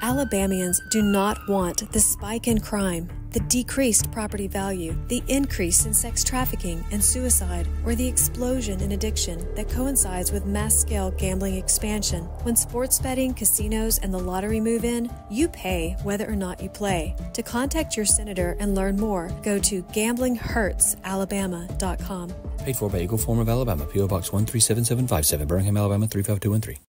Alabamians do not want the spike in crime, the decreased property value, the increase in sex trafficking and suicide, or the explosion in addiction that coincides with mass-scale gambling expansion. When sports betting, casinos, and the lottery move in, you pay whether or not you play. To contact your senator and learn more, go to GamblingHurtsAlabama.com. Paid for by Eagle Forum of Alabama, P.O. Box 137757, Birmingham, Alabama 35213.